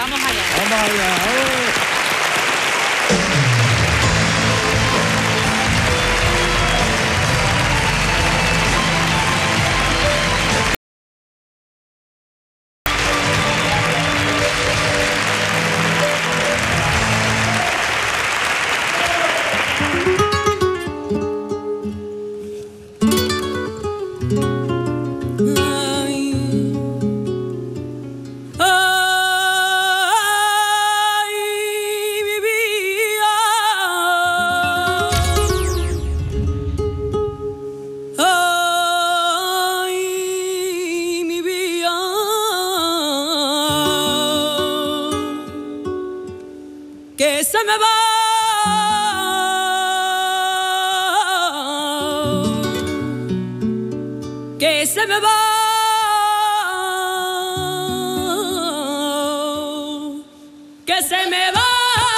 Vamos allá. Vamos allá. Que se me va, que se me va, que se me va.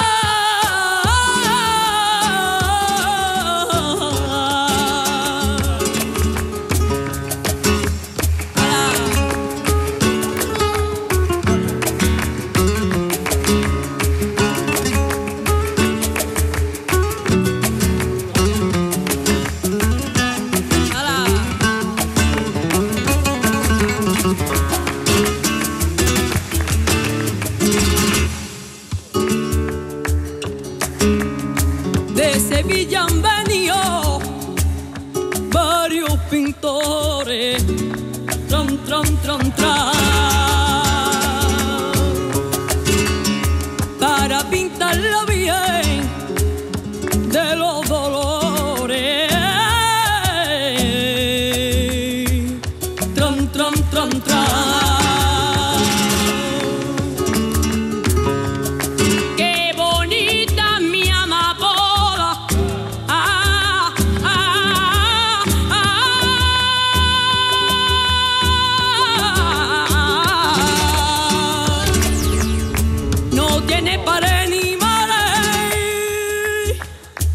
De Sevilla han venido varios pintores, tran, tran, tran, tran, para pintarla bien de los dolores, tran, tran, tran, tran. Tiene pared ni madre,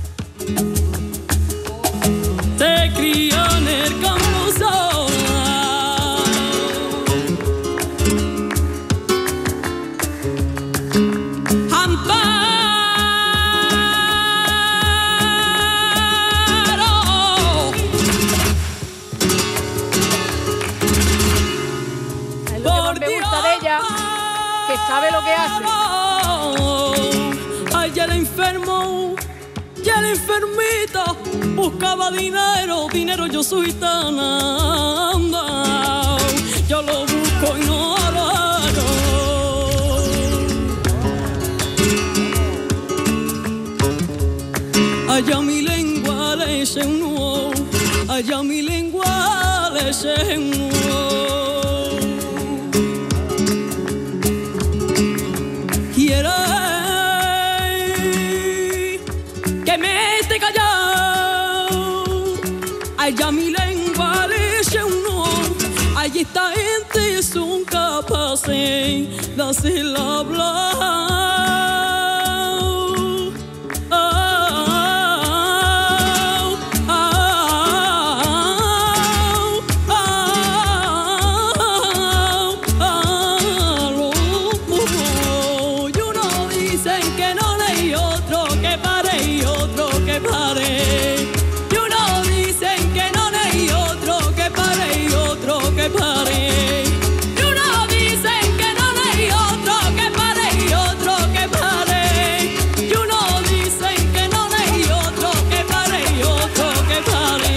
se cría en el campo sola. Amparo, Es lo que más me gusta de ella, que sabe lo que hace. Ay, ya el enfermo, ya el enfermito buscaba dinero, dinero, yo soy tan andado, yo lo busco y no lo hallo. Allá mi lengua le eché un nudo, allá mi lengua le eché un nudo. Que me esté callado, allá mi lengua le eché un no, allí esta gente son capaces de hacerla hablar. Y uno dicen que no hay otro que pare y otro que pare. Y uno dicen que no hay otro que pare y otro que pare. Y uno dicen que no hay otro que pare y otro que pare.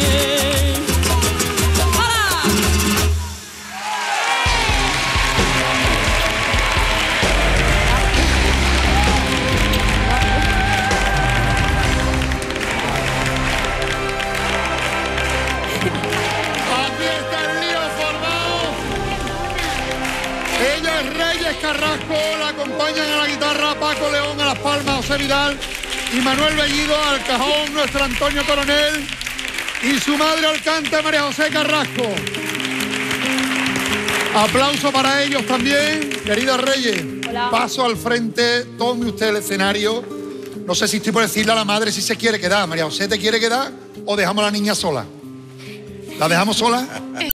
Ella es Reyes Carrasco, la acompañan a la guitarra Paco León, a las palmas José Vidal y Manuel Bellido, al cajón nuestro Antonio Coronel y su madre al cante María José Carrasco. Aplauso para ellos también. Querida Reyes, hola. Paso al frente, tome usted el escenario. No sé si estoy por decirle a la madre si se quiere quedar. María José, ¿te quiere quedar o dejamos a la niña sola? ¿La dejamos sola?